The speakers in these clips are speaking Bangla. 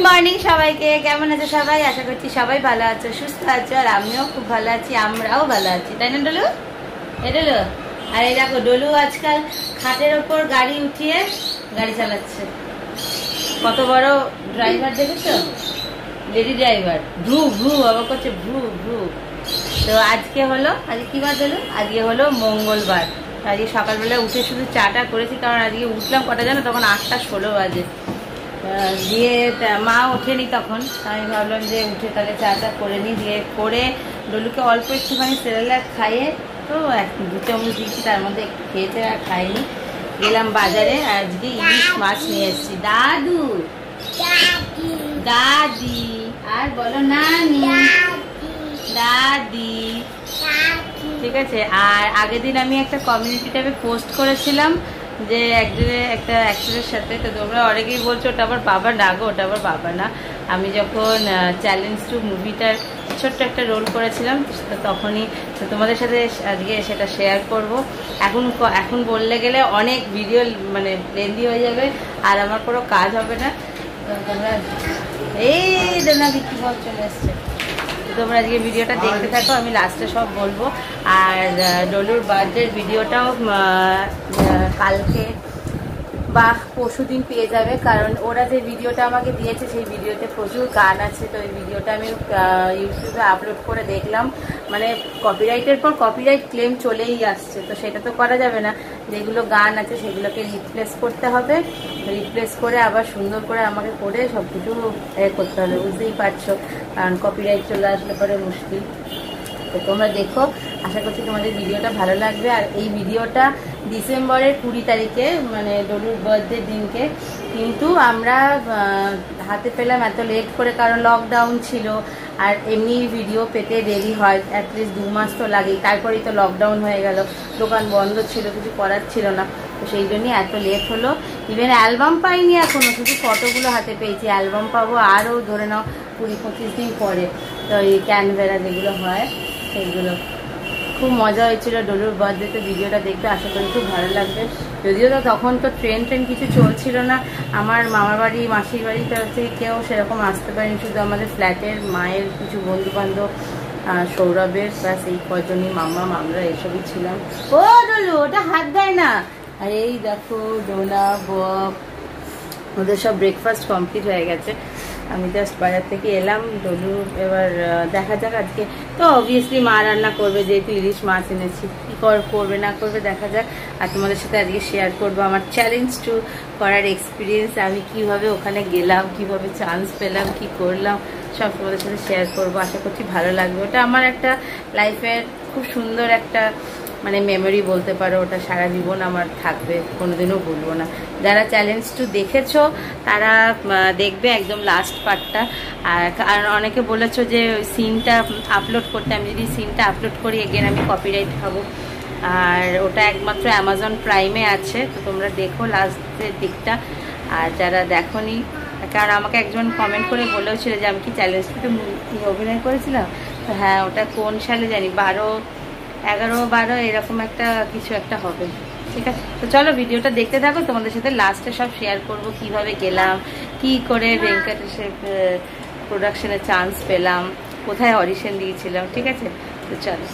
মর্নিং সবাইকে, কেমন আছো সবাই? আশা করছি সবাই ভালো আছো, সুস্থ আছো, আর আমিও খুব ভালো আছি, আমরাও ভালো আছি, তাই না ডলু? ডলু, আর এই দেখো ডলু আজকাল খাটের ওপর গাড়ি উঠিয়ে গাড়ি চালাচ্ছে। কত বড় ড্রাইভার দেখেছো? লেডি ড্রাইভার, ভ্রু ভ্রু আবার করছে, ভ্রু ভ্রু। তো আজকে হলো, আজকে কি বার ডলু? আজকে হলো মঙ্গলবার। আজকে সকালবেলা উঠে শুধু চাটা করেছি, কারণ আজকে উঠলাম কটা জানো? তখন 8:16 বাজে। দিয়ে মা ওঠেনি তখন, আমি ভাবলাম যে উঠে তাহলে চাটা করে নিই। দিয়ে করে ডলুকে অল্প একটুখানি সেরেলাক খাইয়ে তো 2 চামচ দিয়েছি, তার মধ্যে একটু খেয়েছে আর খাইনি। গেলাম বাজারে, আজকে ইলিশ মাছ নিয়ে এসেছি। দাদু, দাদি, আর বলো নানি, দাদি, ঠিক আছে। আর আগের দিন আমি একটা কমিউনিটি ট্যাবে পোস্ট করেছিলাম যে একটা অ্যাক্টরের সাথে, তো তোমরা অনেকেই বলছো ওটা আবার বাবা না গো, ওটা আবার বাবা না। আমি যখন চ্যালেঞ্জ টু মুভিটার ছোট্ট একটা রোল করেছিলাম, তখনই তোমাদের সাথে আজকে সেটা শেয়ার করব। এখন বললে গেলে অনেক ভিডিও মানে লেন্দি হয়ে যাবে, আর আমার কোনো কাজ হবে না। তোমরা এই দেনা বিক্রি বল চলে এসছে, তোমরা আজকে ভিডিওটা দেখতে থাকো, আমি লাস্টে সব বলবো। আর ডলুর বার্থডের ভিডিওটাও কালকে বা পরশুদিন পেয়ে যাবে, কারণ ওরা যে ভিডিওটা আমাকে দিয়েছে সেই ভিডিওতে প্রচুর গান আছে। তো এই ভিডিওটা আমি ইউটিউবে আপলোড করে দেখলাম, মানে কপিরাইটের পর কপিরাইট ক্লেম চলেই আসছে, তো সেটা তো করা যাবে না। যেগুলো গান আছে সেগুলোকে রিপ্লেস করতে হবে, রিপ্লেস করে আবার সুন্দর করে আমাকে করে সব কিছু করতে হবে, বুঝতেই পারছো, কারণ কপিরাইট চলে আসলে পরে মুশকিল। তো তোমরা দেখো, আশা করছি তোমাদের ভিডিওটা ভালো লাগবে। আর এই ভিডিওটা ডিসেম্বরের 20 তারিখে, মানে ডলুর বার্থডে দিনকে, কিন্তু আমরা হাতে পেলাম এত লেট করে, কারণ লকডাউন ছিল, আর এমনি ভিডিও পেতে দেরি হয়, অ্যাটলিস্ট 2 মাস তো লাগেই। তারপরেই তো লকডাউন হয়ে গেল, দোকান বন্ধ ছিল, কিছু করার ছিল না, তো সেই জন্যই এত লেট হলো। ইভেন অ্যালবাম পাইনি এখনো, শুধু ফটোগুলো হাতে পেয়েছি। অ্যালবাম পাবো আরও ধরে নাও 20-25 দিন পরে। তো এই ক্যানভেরা যেগুলো হয় সেইগুলো। খুব মজা হয়েছিল ডলুর বার্থডেতে, ভিডিওটা দেখতে আশা করি খুব ভালো লাগবে। যদিও তো তখন তো ট্রেন কিছু চলছিল না, আমার মামার বাড়ি মাসির বাড়িতে থেকে কেউ সেরকম আসতে পারেনি, শুধু আমাদের ফ্ল্যাটের মায়ের কিছু বন্ধুবান্ধব, সৌরভের, ব্যাস এই কজনই, মামা আমরা এসবই ছিলাম। ও ডলু, ওটা হাত দেয় না। আর এই দেখো ডোনা, বব, ওদের সব ব্রেকফাস্ট কমপ্লিট হয়ে গেছে। আমি জাস্ট বাজার থেকে এলাম। ডলু এবার দেখা যাক, আজকে তো অবভিয়াসলি মা রান্না করবে, যেহেতু ইলিশ মাছ এনেছি, কী করবে না করবে দেখা যাক। আর তোমাদের সাথে আজকে শেয়ার করবো আমার চ্যালেঞ্জ টু করার এক্সপিরিয়েন্স, আমি কিভাবে ওখানে গেলাম, কিভাবে চান্স পেলাম, কি করলাম, সব তোমাদের সাথে শেয়ার করবো। আশা করছি ভালো লাগবে। ওটা আমার একটা লাইফের খুব সুন্দর একটা মানে মেমোরি বলতে পারো, ওটা সারা জীবন আমার থাকবে, কোনোদিনও ভুলবো না। যারা চ্যালেঞ্জ টু দেখেছো তারা দেখবে একদম লাস্ট পার্টটা। আর অনেকে বলেছো যে সিনটা আপলোড করতে, আমি যদি সিনটা আপলোড করি এগেন আমি কপিরাইট খাবো। আর ওটা একমাত্র অ্যামাজন প্রাইমে আছে, তো তোমরা দেখো লাস্টের দিকটা। আর যারা দেখোনি, কারণ আমাকে একজন কমেন্ট করে বলেওছিল যে আমি কি চ্যালেঞ্জ টুতে অভিনয় করেছিলাম, তো হ্যাঁ, ওটা কোন সালে জানি, 11-12 এরকম একটা কিছু একটা হবে, ঠিক আছে। তো চলো ভিডিওটা দেখতে থাকো, তোমাদের সাথে লাস্টে সব শেয়ার করব, কিভাবে গেলাম, কি করে ভেঙ্কটেশের প্রোডাকশনে চান্স পেলাম, কোথায় অডিশন দিয়েছিলাম, ঠিক আছে। তো চলো।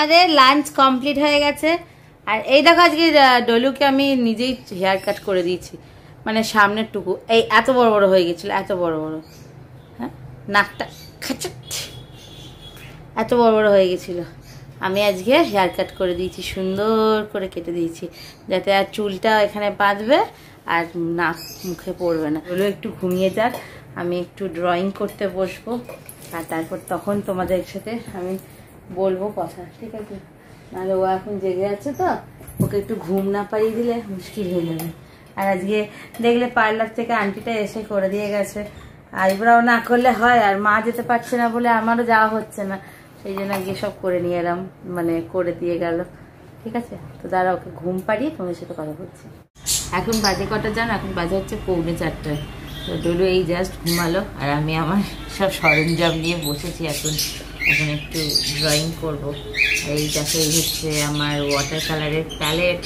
আমাদের লাঞ্চ কমপ্লিট হয়ে গেছে। আর এই দেখো আজকে ডলুকে আমি নিজেই হেয়ার কাট করে দিয়েছি, মানে সামনের টুকু এই এত বড় বড় হয়ে গেছিল, এত বড় বড়, হ্যাঁ নাকটা খাচাট এত বড় বড় হয়ে গেছিল। আমি আজকে হেয়ার কাট করে দিয়েছি, সুন্দর করে কেটে দিয়েছি, যাতে আর চুলটা এখানে বাঁধবে আর নাক মুখে পড়বে না। ডলু একটু ঘুমিয়ে যাক, আমি একটু ড্রয়িং করতে বসবো, আর তারপর তখন তোমাদের সাথে আমি বলবো কথা, ঠিক আছে? নাহলে ও এখন জেগে আছে তো, ওকে একটু ঘুম না পাড়িয়ে দিলে মুশকিল হয়ে যাবে। আর আজকে দেখলে পার্লার থেকে আন্টিটা এসে করে দিয়ে গেছে, আইব্রাও না করলে হয়, আর মা যেতে পারছে না বলে আমারও যাওয়া হচ্ছে না, সেই জন্য গিয়ে সব করে নিয়ে এলাম, মানে করে দিয়ে গেল, ঠিক আছে? তো দাঁড়া ওকে ঘুম পাড়িয়ে তোমার সাথে কথা বলছি। এখন বাজে কটা জানো? এখন বাজে হচ্ছে 3:45। তো ডলু এই জাস্ট ঘুমালো, আর আমি আমার সব সরঞ্জাম নিয়ে বসেছি এখন একটু ড্রয়িং করব। এই দেখো, এই হচ্ছে আমার ওয়াটার কালারের প্যালেট,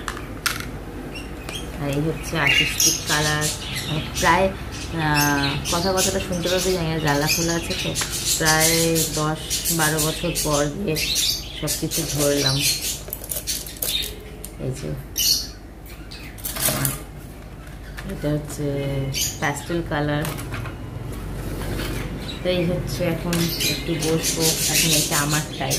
আর এই হচ্ছে আর্টিস্টিক কালার। প্রায় কথাটা শুনতে পাবে, জানি না, জ্বালা খোলা আছে তো, প্রায় 10-12 বছর পর দিয়ে সব কিছু ধরলাম। এই যে এটা হচ্ছে প্যাস্টেল কালার। তো এই হচ্ছে এখন একটু বসবো, এখন এটা আমার টাইম।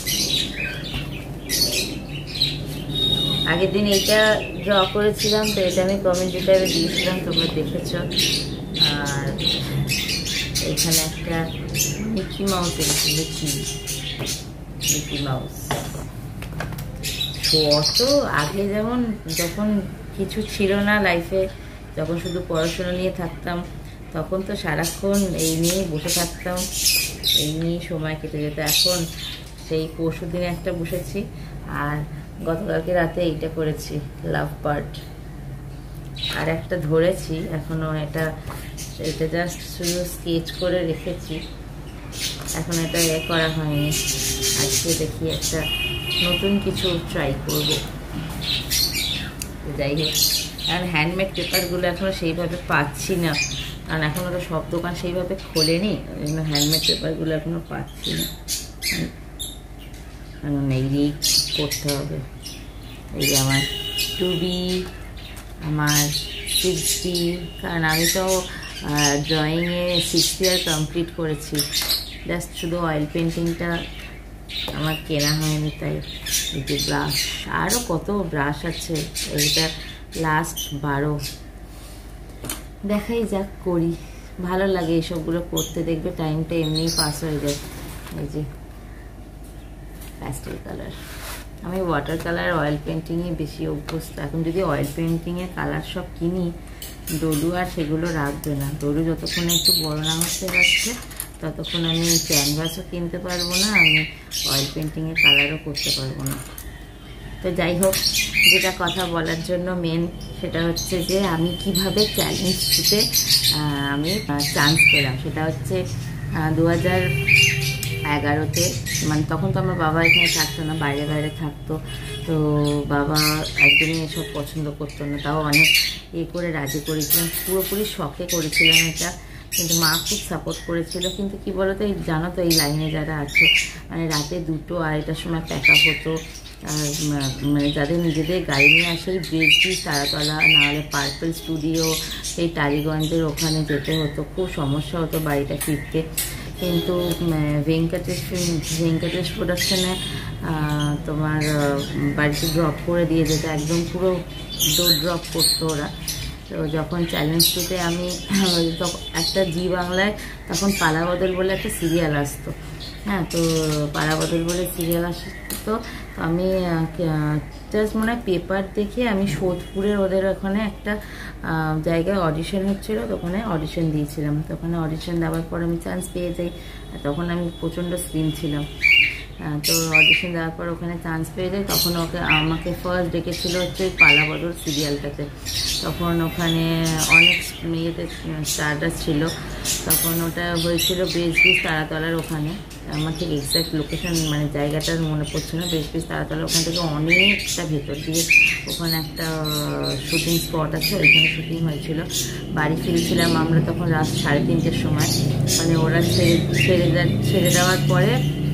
আগের দিন এইটা ড্র করেছিলাম, তো এটা আমি কমেন্টে টাইপে দিয়েছিলাম, তোমরা দেখেছ। আর এখানে একটা মিকি মাউস এনেছি, মিকি মাউস। অত আগে যখন কিছু ছিল না লাইফে, যখন শুধু পড়াশোনা নিয়ে থাকতাম, তখন তো সারাক্ষণ এই নিয়েই বসে থাকতাম, এই নিয়েই সময় কেটে যেত। এখন সেই পরশু দিনে একটা বসেছি, আর গতকালকে রাতে এইটা করেছি, লাভ বার্ড। আর একটা ধরেছি এখনো, এটা জাস্ট শুধু স্কেচ করে রেখেছি, এখন এটা করা হয়নি। আজকে দেখি একটা নতুন কিছু ট্রাই করবো। যাই হোক, এখন হ্যান্ডমেড পেপারগুলো এখনো সেইভাবে পাচ্ছি না, কারণ এখনো তো সব দোকান সেইভাবে খোলেনি, ওই জন্য হ্যান্ডমেড পেপারগুলো এখনো পাচ্ছি না, এখন এই দিয়েই করতে হবে। এই যে আমার 2B, আমার 6B, কারণ আমি তো ড্রয়িংয়ে 6 ইয়ার কমপ্লিট করেছি, জাস্ট শুধু অয়েল পেন্টিংটা আমার কেনা হয়নি। তাই এই যে ব্রাশ, আরও কত ব্রাশ আছে, এইটা লাস্ট 12। দেখাই যাক, করি, ভালো লাগে এইসবগুলো করতে, দেখবে টাইমটা এমনিই পাস হয়ে যায়। এই যে প্যাস্টেল কালার, আমি ওয়াটার কালার অয়েল পেন্টিংয়ে বেশি অভ্যস্ত। এখন যদি অয়েল পেন্টিংয়ের কালার সব কিনি, ডলু আর সেগুলো রাখবে না। ডলু যতক্ষণে একটু বড় না হতে যাচ্ছে, ততক্ষণ আমি ক্যানভাসও কিনতে পারবো না, আমি অয়েল পেন্টিংয়ের কালারও করতে পারবো না। তো যাই হোক, যেটা কথা বলার জন্য মেন, সেটা হচ্ছে যে আমি কিভাবে চ্যালেঞ্জটিতে আমি চান্স পেলাম। সেটা হচ্ছে 2011-তে, মানে তখন তো আমার বাবা এখানে থাকতো না, বাইরে থাকতো। তো বাবা একদমই এসব পছন্দ করতো না, তাও অনেক করে রাজি করেছিলাম, পুরোপুরি শখে করেছিলাম এটা, কিন্তু মা খুব সাপোর্ট করেছিল। কিন্তু কি বলতো, এই জানো তো, এই লাইনে যারা আছে, মানে রাতে 2-2-2:30টার সময় প্যাক আপ হতো, মানে যাদের নিজেদের গাড়ি নিয়ে আসে, ব্রিজ তারাতলা, নাহলে পার্পল স্টুডিও, সেই টালিগঞ্জের ওখানে যেতে হতো, খুব সমস্যা হতো বাড়িটা ফিরতে। কিন্তু ভেঙ্কটেশ প্রোডাকশনে তোমার বাড়িতে ড্রপ করে দিয়ে যেত, একদম পুরো ড্রপ করতো ওরা। তো যখন চ্যালেঞ্জ টুতে আমি তখন একটা জি বাংলায় তখন পালাবদল বলে একটা সিরিয়াল আসতো, হ্যাঁ, তো পালাবদল বলে সিরিয়াল আসতো। তো আমি জাস্ট মনে হয় পেপার দেখে আমি সোদপুরের ওদের ওখানে একটা জায়গায় অডিশন হচ্ছিলো, তো ওখানে অডিশন দিয়েছিলাম। তো ওখানে অডিশন দেওয়ার পর আমি চান্স পেয়ে যাই, তখন আমি প্রচণ্ড স্লিম ছিলাম। তো অডিশন দেওয়ার পর ওখানে চান্স পেয়ে যাই, তখন আমাকে ফার্স্ট ডেকেছিল হচ্ছে ওই পালাবদল সিরিয়ালটাতে। তখন ওখানে অনেক মেয়েদের স্টাররা ছিল, তখন ওটা হয়েছিল ব্রিজ তারাতলার ওখানে। আমার ঠিক এক্সাক্ট লোকেশন মানে জায়গাটার মনে পড়ছে না, ব্রিজ তারাতলার ওখান থেকে অনেকটা ভেতর দিয়ে ওখানে একটা শুটিং স্পট আছে, ওইখানে শুটিং হয়েছিল। বাড়ি ফিরেছিলাম আমরা তখন রাত 3:30টার সময়, মানে ওরা ছেড়ে দেওয়ার পরে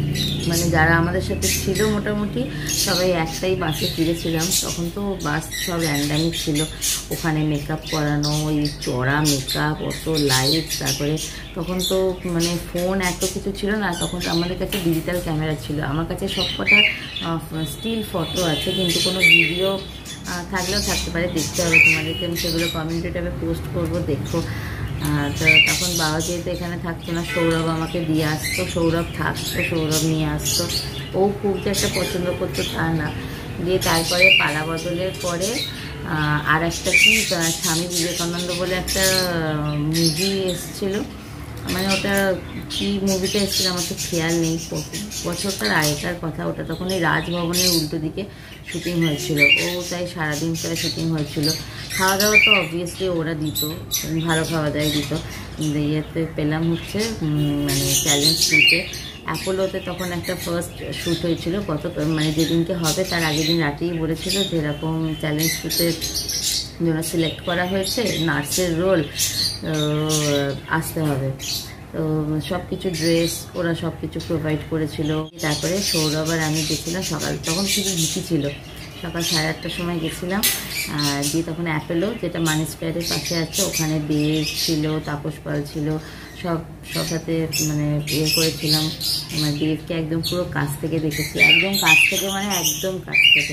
মানে যারা আমাদের সাথে ছিল মোটামুটি সবাই একটাই বাসে ফিরেছিলাম। তখন তো বাস সব র্যান্ডামই ছিল, ওখানে মেকআপ করানো, ওই চড়া মেকআপ, অত লাইট, তারপরে তখন তো মানে ফোন এত কিছু ছিল না, তখন আমাদের কাছে ডিজিটাল ক্যামেরা ছিল। আমার কাছে সবকটা স্টিল ফটো আছে, কিন্তু কোনো ভিডিও থাকলেও থাকতে পারে, দেখতে হবে তোমাদেরকে, আমি সেগুলো কমিউনিটি ট্যাবে পোস্ট করবো, দেখো। তো তখন বাবা যেহেতু এখানে থাকতো না, সৌরভ আমাকে দিয়ে আসতো, সৌরভ থাকতো, সৌরভ নিয়ে আসতো। ও খুব যে একটা পছন্দ করতো তা না। দিয়ে তারপরে পালা বদলের পরে আর একটা কি স্বামী বিবেকানন্দ বলে একটা মুভি এসেছিলো, মানে ওটা কি মুভিটা এসেছিলো আমার তো খেয়াল নেই, বছরটার আগেকার কথা ওটা। তখন এই রাজভবনের উল্টো দিকে শুটিং হয়েছিল, ও তাই সারাদিন প্রায় শুটিং হয়েছিল। খাওয়া দাওয়া তো অবভিয়াসলি ওরা দিত, ভালো খাওয়া দাওয়াই দিত। ইয়েতে পেলাম হচ্ছে মানে চ্যালেঞ্জ শুটে অ্যাপোলোতে তখন একটা ফার্স্ট শ্যুট হয়েছিল, মানে যেদিনকে হবে তার আগের দিন রাতেই বলেছিল যে এরকম চ্যালেঞ্জ শ্যুটের জন্য সিলেক্ট করা হয়েছে, নার্সের রোল, আসতে হবে। তো সব কিছু ড্রেস ওরা সব কিছু প্রোভাইড করেছিল। তারপরে সৌরভ আর আমি গেছিলাম সকাল, তখন শুধু ভিকি ছিল, সকাল 8:30টার সময় গেছিলাম। দিয়ে তখন অ্যাপেলো, যেটা মানি স্কোয়ারের পাশে আছে, ওখানে দেব ছিল, তাপস পাল ছিল, সব সাথে মানে ইয়ে করেছিলাম। মানে দেবকে একদম পুরো কাছ থেকে দেখেছি, একদম কাছ থেকে, মানে একদম কাছ থেকে।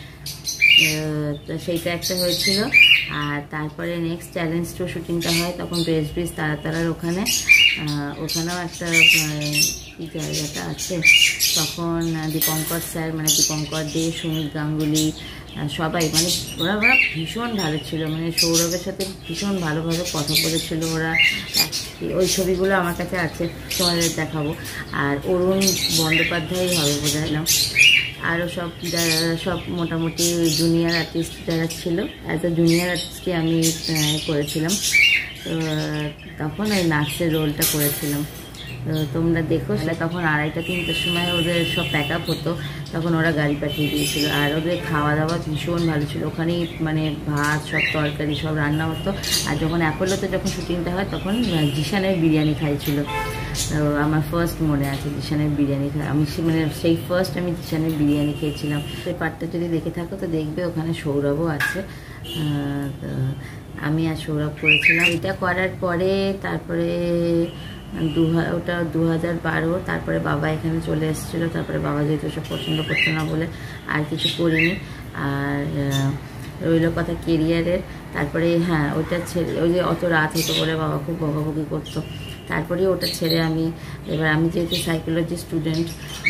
সেইটা একটা হয়েছিল। আর তারপরে নেক্সট চ্যালেঞ্জ টু শুটিংটা হয় তখন ব্রিজ তারাতারার ওখানেও একটা কি জায়গাটা আছে, তখন দীপঙ্কর স্যার, মানে দীপঙ্কর দে, সুমিত গাঙ্গুলি, সবাই, মানে ওরা ভীষণ ভালো ছিল, মানে সৌরভের সাথে ভীষণ ভালোভাবে কথা বলেছিল ওরা। ওই ছবিগুলো আমার কাছে আছে, তোমাদের দেখাবো। আর অরুণ বন্দ্যোপাধ্যায় হবে বোঝাইলাম, আরও সব মোটামুটি জুনিয়র আর্টিস্ট যারা ছিল, অ্যাজ এ জুনিয়র আর্টিস্টই আমি করেছিলাম। তো তখন ওই নার্সের রোলটা করেছিলাম। তোমরা দেখো, তখন 2:30-3টার সময় ওদের সব প্যাক আপ হতো, তখন ওরা গাড়ি পাঠিয়ে দিয়েছিল। আর ওদের খাওয়া দাওয়া ভীষণ ভালো ছিল, ওখানেই মানে ভাত, সব তরকারি সব রান্না হতো। আর যখন অ্যাপোলোতে যখন শুটিংটা হয় তখন জিশানের বিরিয়ানি খাইছিল। তো আমার ফার্স্ট মনে আছে জিশানের বিরিয়ানি খাই, আমি মানে সেই ফার্স্ট আমি জিশানের বিরিয়ানি খেয়েছিলাম। সেই পার্টটা যদি দেখে থাকো তো দেখবে ওখানে সৌরভও আছে। তো আমি আর সৌরভ করেছিলাম। এটা করার পরে তারপরে ওটা 2012, তারপরে বাবা এখানে চলে এসেছিলো। তারপরে বাবা যেহেতু সব পছন্দ করতো না বলে আর কিছু করিনি। আর রইল কথা কেরিয়ারের। তারপরে হ্যাঁ, ওইটা ছেড়ে, ওই যে অত রাত হতো বলে বাবা খুব বকাবকি করতো। তারপরে ওটা ছেড়ে আমি যেহেতু সাইকোলজি স্টুডেন্ট,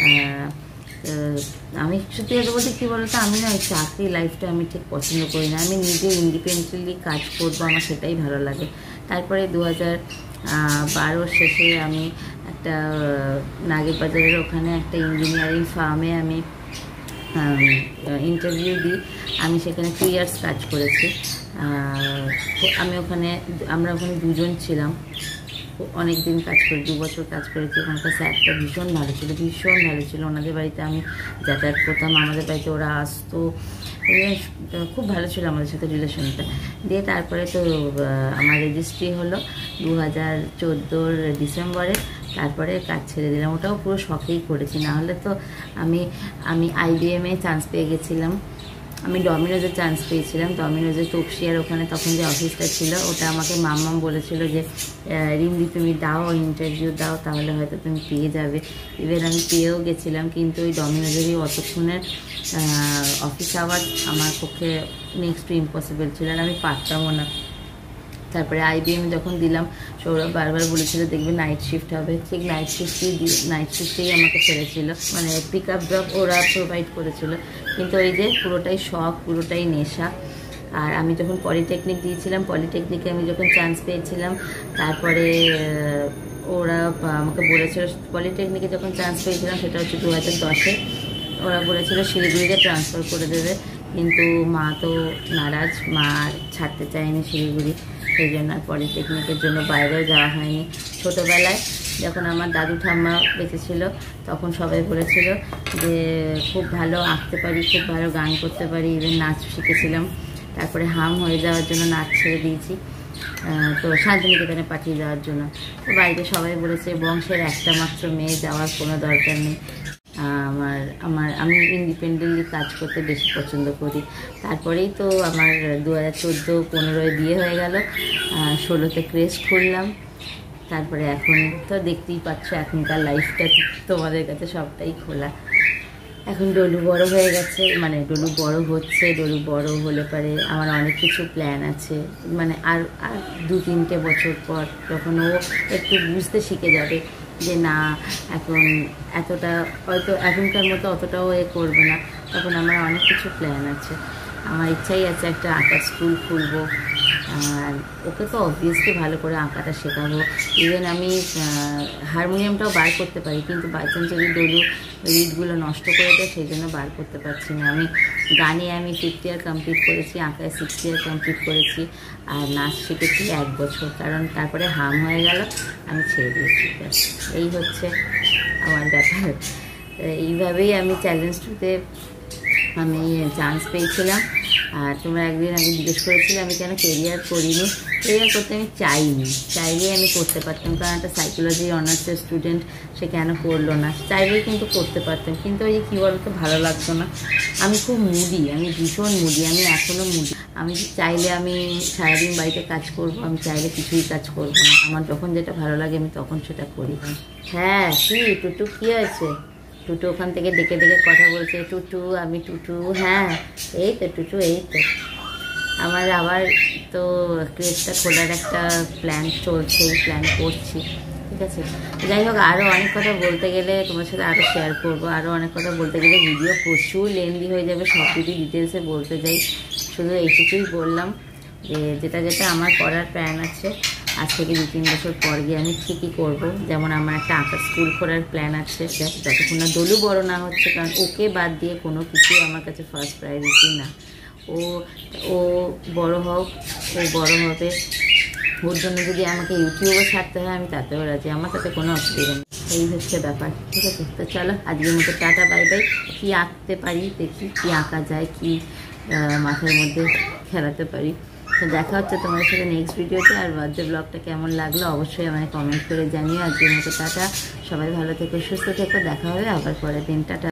আমি সত্যি কথা বলতে কী বলতো, আমি না ওই চাকরি লাইফটা আমি ঠিক পছন্দ করি না। আমি নিজে ইন্ডিপেন্ডেন্টলি কাজ করবো, আমার সেটাই ভালো লাগে। তারপরে 2012 শেষে আমি একটা নাগের বাজারের ওখানে একটা ইঞ্জিনিয়ারিং ফার্মে আমি ইন্টারভিউ দিই। আমি সেখানে 2 ইয়ার্স কাজ করেছি। আমরা ওখানে 2 জন ছিলাম, অনেক দিন কাজ করি, 2 বছর কাজ করেছি। ওখানকার স্যারটা ভীষণ ভালো ছিল, ওনাদের বাড়িতে আমি যাতায়াত করতাম, আমাদের বাড়িতে ওরা আসতো, খুব ভালো ছিল আমাদের সাথে রিলেশনটা। দিয়ে তারপরে তো আমার রেজিস্ট্রি হলো 2014 ডিসেম্বরে। তারপরে কাজ ছেড়ে দিলাম, ওটাও পুরো শখেই করেছি, না হলে তো আমি IBM-এ চান্স পেয়ে গেছিলাম। আমি ডমিনোজে চান্স পেয়েছিলাম, ডমিনোজের তপসিয়ার ওখানে তখন যে অফিসটা ছিল, ওটা আমাকে মাম্মাম বলেছিল যে রিন্দি তুমি দাও, ইন্টারভিউ দাও, তাহলে হয়তো তুমি পেয়ে যাবে। ইভেন আমি পেয়েও গেছিলাম, কিন্তু ওই ডমিনোজেরই অতক্ষণের অফিস আওয়ার আমার পক্ষে নেক্সট টু ইম্পসিবল ছিল, আর আমি পারতামও না। তারপরে IBM যখন দিলাম, সৌরভ বারবার বলেছিল দেখবে নাইট শিফট হবে, ঠিক নাইট শিফটেই আমাকে ছেড়েছিল, মানে পিক আপ ড্রপ ওরা প্রোভাইড করেছিল। কিন্তু ওই যে পুরোটাই শখ, পুরোটাই নেশা। আর আমি যখন পলিটেকনিক দিয়েছিলাম, পলিটেকনিকে আমি যখন চান্স পেয়েছিলাম, তারপরে ওরা আমাকে বলেছিল, পলিটেকনিকে যখন চান্স পেয়েছিলাম সেটা হচ্ছে 2010-এ, ওরা বলেছিল শিলিগুড়িতে ট্রান্সফার করে দেবে, কিন্তু মা তো নারাজ, মা ছাড়তে চায়নি শিলিগুড়ি, সেই জন্য আর পলিটেকনিকের জন্য বাইরেও যাওয়া হয়নি। ছোটোবেলায় যখন আমার দাদু ঠাম্মা বেঁচে ছিল, তখন সবাই বলেছিল যে খুব ভালো আঁকতে পারি, খুব ভালো গান করতে পারি, ইভেন নাচ শিখেছিলাম। তারপরে হাম হয়ে যাওয়ার জন্য নাচ ছেড়ে দিয়েছি, তো শান্তিনিকেতনে পাঠিয়ে দেওয়ার জন্য। তো বাড়িতে সবাই বলেছে বংশের একটা মাত্র মেয়ে, যাওয়ার কোনো দরকার নেই। আমি ইন্ডিপেন্ডেন্টলি কাজ করতে বেশি পছন্দ করি। তারপরেই তো আমার 2014-15 বিয়ে হয়ে গেল, 16তে ক্রেস্ট করলাম। তারপরে এখন তো দেখতেই পাচ্ছ এখনকার লাইফটা তোমাদের কাছে সবটাই খোলা। এখন ডলু বড় হয়ে গেছে, মানে ডলু বড় হচ্ছে, ডলু বড় হলে পরে আমার অনেক কিছু প্ল্যান আছে। মানে আর 2-3টে বছর পর যখন ও একটু বুঝতে শিখে যাবে যে না এখন এতটা হয়তো এখনকার মতো অতটাও করবে না, তখন আমার অনেক কিছু প্ল্যান আছে। আমার ইচ্ছাই আছে একটা আঁকার স্কুল খুলবো, আর ওকে তো অবভিয়াসলি ভালো করে আঁকাটা শেখাবো। ইভেন আমি হারমোনিয়ামটাও বার করতে পারি, কিন্তু বাই চান্স যদি ডলু রিডগুলো নষ্ট করে দেয় সেই জন্য বার করতে পারছি না। গানে আমি 5th ইয়ার কমপ্লিট করেছি, আঁকায় 6th ইয়ার কমপ্লিট করেছি, আর নাচ শিখেছি 1 বছর, কারণ তারপরে হাম হয়ে গেল, আমি ছেড়ে দিয়েছি। এই হচ্ছে আমার ব্যাপার। এইভাবেই আমি চ্যালেঞ্জ টুতে আমি চান্স পেয়েছিলাম। আর তোমরা একদিন আগে জিজ্ঞেস করেছিলে আমি কেন কেরিয়ার করিনি। কেরিয়ার করতে আমি চাইলেই আমি করতে পারতাম, কারণ একটা সাইকোলজি অনার্সের স্টুডেন্ট সে কেন করলো না, চাইলেই কিন্তু করতে পারতাম। কিন্তু ওই যে কী বলতো, ভালো লাগতো না। আমি খুব মুডি, আমি ভীষণ মুডি, আমি এখনও মুডি। আমি চাইলে আমি সারাদিন বাড়িতে কাজ করবো, আমি চাইলে কিছুই কাজ করবো না। আমার যখন যেটা ভালো লাগে আমি তখন সেটা করি। হ্যাঁ কি টুটু কী হয়েছে? টুটু ওখান থেকে ডেকে ডেকে কথা বলছে, টুটু আমি টুটু। হ্যাঁ এই তো টুটু, এই তো আমার আবার তো ক্রেজটা খোলার একটা প্ল্যান চলছে, প্ল্যান করছি, ঠিক আছে। যাই হোক, আরও অনেক কথা বলতে গেলে তোমার সাথে আরও শেয়ার করবো, আরও অনেক কথা বলতে গেলে ভিডিও প্রচুর লেন্দি হয়ে যাবে, সব যদি ডিটেলসে বলতে যাই। শুধু এইটুকুই বললাম যে যেটা আমার করার প্ল্যান আছে, আজ থেকে 2-3 বছর পর গিয়ে আমি ঠিকই করবো। যেমন আমার একটা আঁকার স্কুল খোলার প্ল্যান আছে, যতক্ষণ না ডলু বড় না হচ্ছে, কারণ ওকে বাদ দিয়ে কোনো কিছুই আমার কাছে ফার্স্ট প্রায়োরিটি না। ও বড় হোক, ও বড় হবে, ওর জন্য যদি আমাকে ইউটিউবে ছাড়তে হয় আমি তাতেও রাজি, আমার তাতে কোনো অসুবিধা নেই। এই হচ্ছে ব্যাপার, ঠিক আছে। তো চলো আজকের মতো টাটা, বাই বাই। কী আঁকতে পারি দেখি, কী আঁকা যায়, কী মাথার মধ্যে খেলাতে পারি। তো দেখা হচ্ছে তোমাদের সাথে নেক্সট ভিডিওতে। আর বার্থডে ব্লগটা কেমন লাগলো অবশ্যই আমাকে কমেন্ট করে জানিও। আজকের মতো টাটা, সবাই ভালো থেকো, সুস্থ থেকো, দেখা হবে আবার পরের দিন, টাটা।